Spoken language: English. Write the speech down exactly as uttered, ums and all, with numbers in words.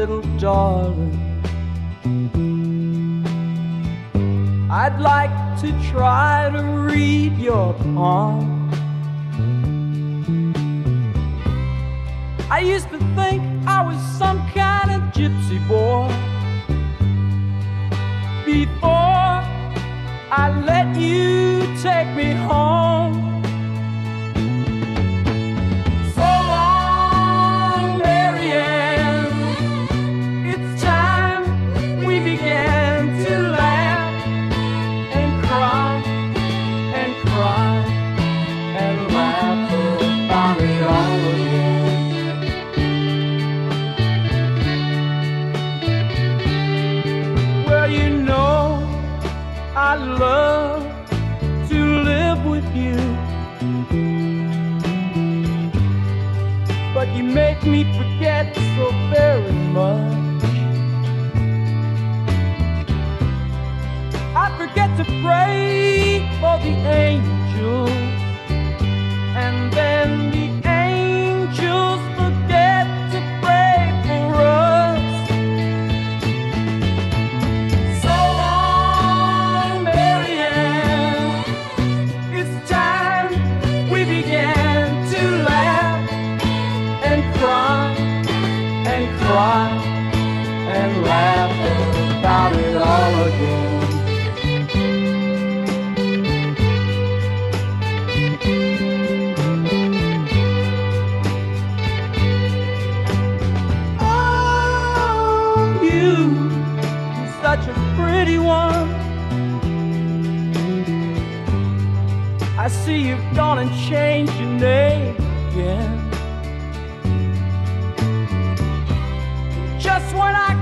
little darling. I'd like to try to read your palm. I used to think I was some kind of gypsy boy before I let you take me home. So long, Marianne, it's time we began to laugh and cry and cry and laugh about it all again. Well, you know I love to live with you, but you make me forget so very much. I forget to pray for the angels, and then the angels forget to pray for us. So long, Marianne, it's time we began to laugh and cry and cry and laugh about it all again. Such a pretty one. I see you've gone and changed your name again. Just when I